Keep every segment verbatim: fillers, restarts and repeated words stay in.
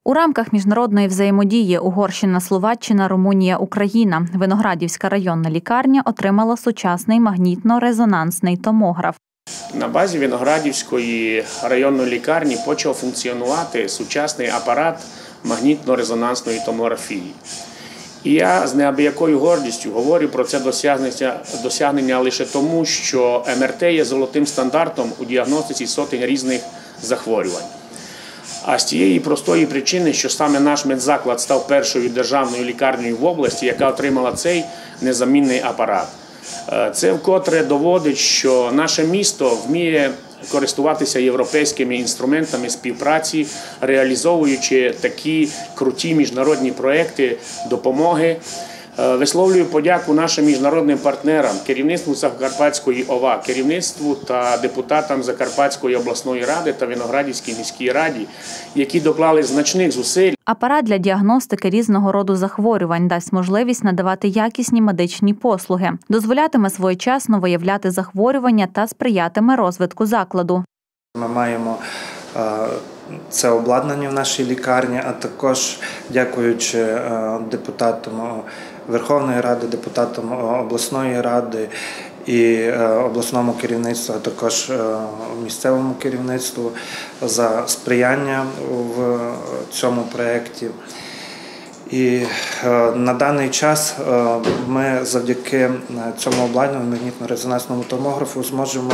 У рамках міжнародної взаємодії Угорщина, Словаччина, Румунія, Україна Виноградівська районна лікарня отримала сучасний магнітно-резонансний томограф. На базі Виноградівської районної лікарні почав функціонувати сучасний апарат магнітно-резонансної томографії. І я з неабиякою гордістю говорю про це досягнення, досягнення лише тому, що ем ер те є золотим стандартом у діагностиці сотень різних захворювань. А з тієї простої причини, що саме наш медзаклад став першою державною лікарнею в області, яка отримала цей незамінний апарат. Це вкотре доводить, що наше місто вміє користуватися європейськими інструментами співпраці, реалізовуючи такі круті міжнародні проекти допомоги. Висловлюю подяку нашим міжнародним партнерам, керівництву Закарпатської ОВА, керівництву та депутатам Закарпатської обласної ради та Виноградівській міській раді, які доклали значних зусиль. Апарат для діагностики різного роду захворювань дасть можливість надавати якісні медичні послуги, дозволятиме своєчасно виявляти захворювання та сприятиме розвитку закладу. Ми маємо це обладнання в нашій лікарні, а також дякуючи депутатам Верховної Ради, депутатам обласної ради і обласному керівництву, а також місцевому керівництву за сприяння в цьому проєкті. І на даний час ми завдяки цьому обладнанню, магнітно-резонансному томографу, зможемо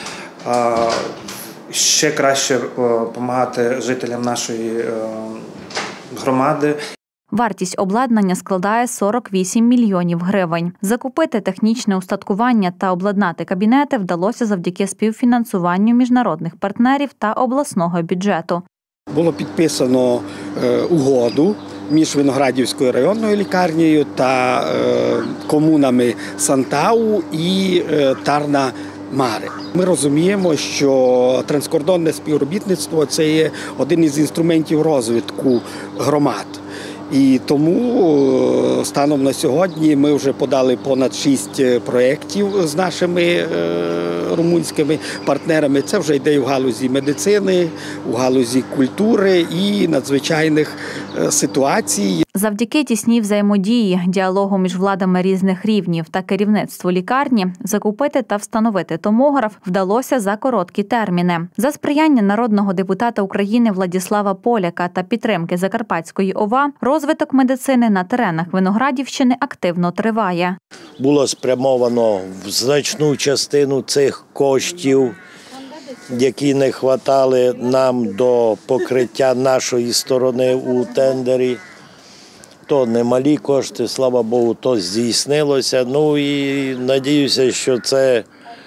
ще краще допомагати жителям нашої громади. Вартість обладнання складає сорок вісім мільйонів гривень. Закупити технічне устаткування та обладнати кабінети вдалося завдяки співфінансуванню міжнародних партнерів та обласного бюджету. Було підписано угоду між Виноградівською районною лікарнею та комунами Сантау і Тарна Маре. Ми розуміємо, що транскордонне співробітництво – це є один із інструментів розвитку громад. І тому станом на сьогодні ми вже подали понад шість проєктів з нашими румунськими партнерами. Це вже йде і в галузі медицини, у галузі культури і надзвичайних ситуацій. Завдяки тісній взаємодії, діалогу між владами різних рівнів та керівництву лікарні закупити та встановити томограф вдалося за короткі терміни. За сприяння народного депутата України Владислава Поляка та підтримки Закарпатської ОВА розвиток медицини на теренах Виноградівщини активно триває. Було спрямовано в значну частину цих коштів, які не вистачали нам до покриття нашої сторони у тендері. То немалі кошти, слава Богу, то здійснилося. Ну і надіюся, що це,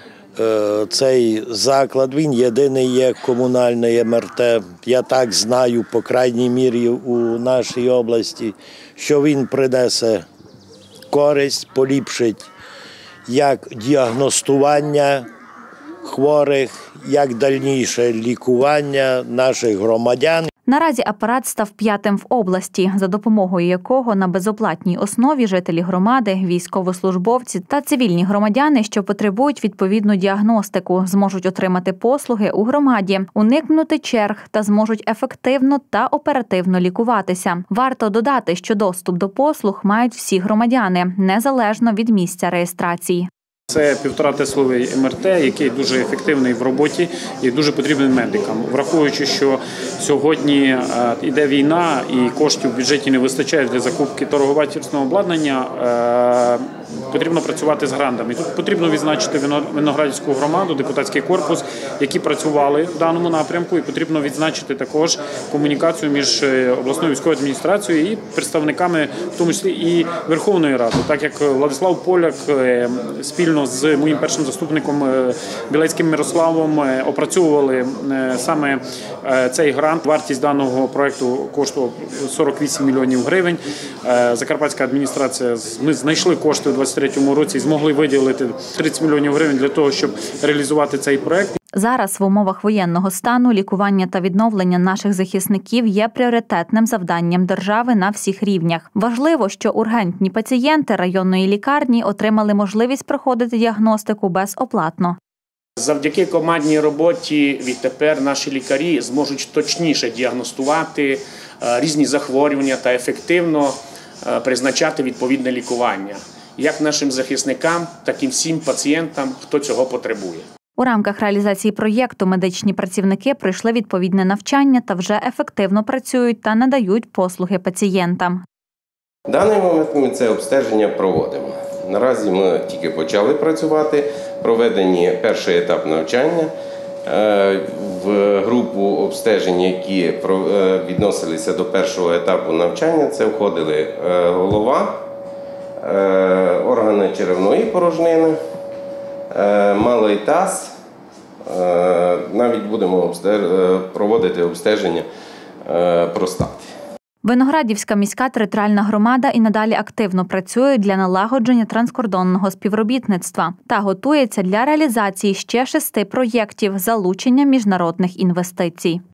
цей заклад, він єдиний є комунальний ем ер те. Я так знаю, по крайній мірі у нашій області, що він принесе користь, поліпшить як діагностування хворих, як дальніше лікування наших громадян. Наразі апарат став п'ятим в області, за допомогою якого на безоплатній основі жителі громади, військовослужбовці та цивільні громадяни, що потребують відповідну діагностику, зможуть отримати послуги у громаді, уникнути черг та зможуть ефективно та оперативно лікуватися. Варто додати, що доступ до послуг мають всі громадяни, незалежно від місця реєстрації. Це півторатесловий ем ер те, який дуже ефективний в роботі і дуже потрібний медикам. Враховуючи, що сьогодні йде війна і коштів в бюджеті не вистачає для закупки торгово-батьківського обладнання, потрібно працювати з грантами. Тут потрібно відзначити Виноградівську громаду, депутатський корпус, які працювали в даному напрямку, і потрібно відзначити також комунікацію між обласною військовою адміністрацією і представниками, в тому числі і Верховної Ради, так як Владислав Поляк спільно з моїм першим заступником Білецьким Мирославом опрацьовували саме цей грант. Вартість даного проєкту коштував сорок вісім мільйонів гривень. Закарпатська адміністрація, ми знайшли кошти у двадцять третьому році і змогли виділити тридцять мільйонів гривень для того, щоб реалізувати цей проєкт. Зараз в умовах воєнного стану лікування та відновлення наших захисників є пріоритетним завданням держави на всіх рівнях. Важливо, що ургентні пацієнти районної лікарні отримали можливість проходити діагностику безоплатно. Завдяки командній роботі відтепер наші лікарі зможуть точніше діагностувати різні захворювання та ефективно призначати відповідне лікування як нашим захисникам, так і всім пацієнтам, хто цього потребує. У рамках реалізації проєкту медичні працівники пройшли відповідне навчання та вже ефективно працюють та надають послуги пацієнтам. В даний момент ми це обстеження проводимо. Наразі ми тільки почали працювати, проведені перший етап навчання. В групу обстежень, які відносилися до першого етапу навчання, це входили голова, органи черевної порожнини, малий таз, навіть будемо проводити обстеження простати. Виноградівська міська територіальна громада і надалі активно працює для налагодження транскордонного співробітництва та готується для реалізації ще шести проєктів залучення міжнародних інвестицій.